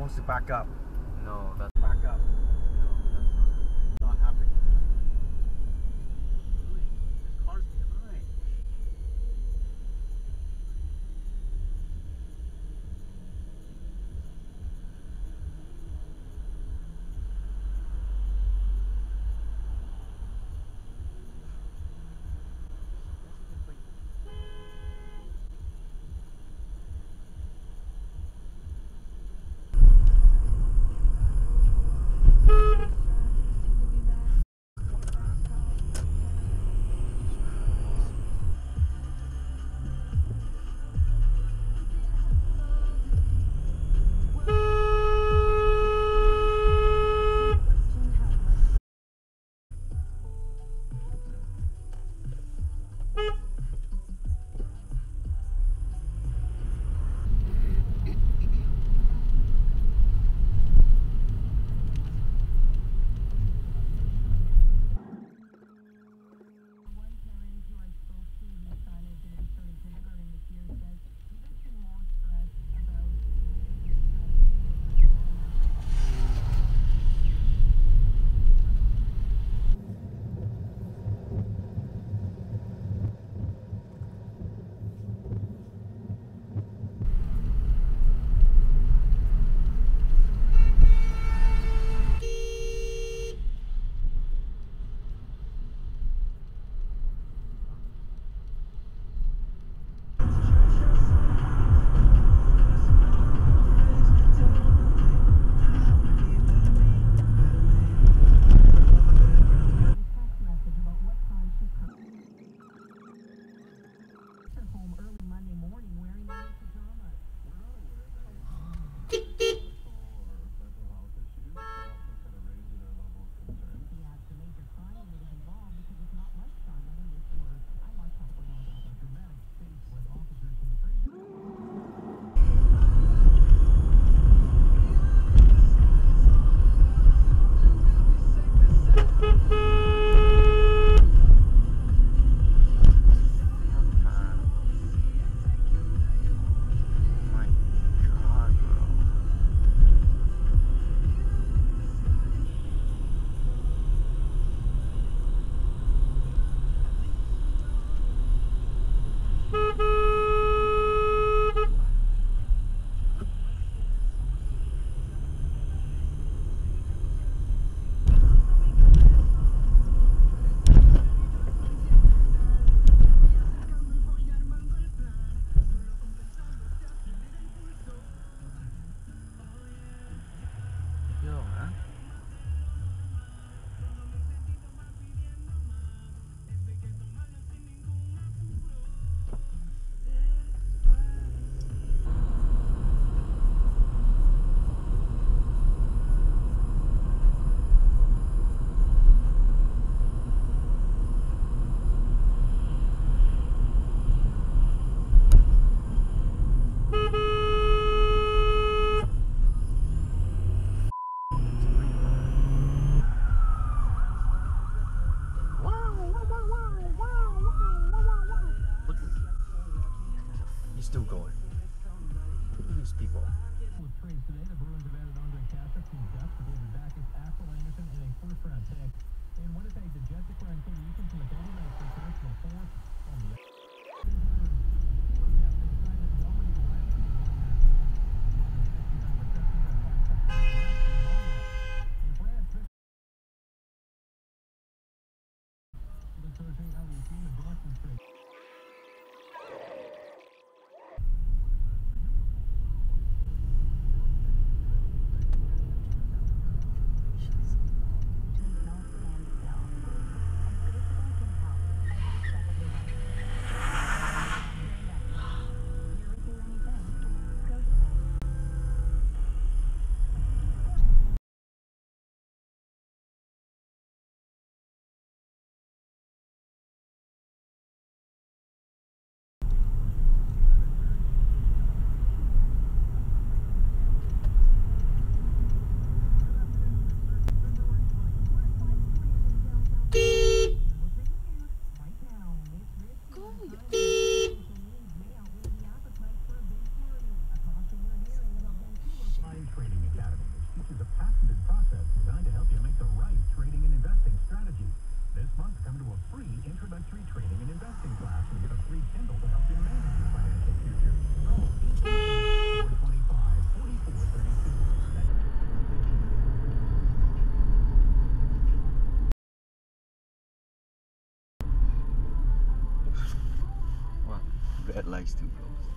wants to back up. No, that's Back up. no, that's Not happening. This car's behind. Still going. Look at these people. With trades today, the Bruins have added Andre Kasich from the Ducks for David Backes, Axel Anderson, and a first-round pick. In Winnipeg, the Jets acquiring Cody Eakin from the Golden Knights for traditional fourth on the process designed to help you make the right trading and investing strategy. This month, come to a free introductory trading and investing class and get a free Kindle to help you manage your financial future. Call 888-425-4432. What? Red likes two bros.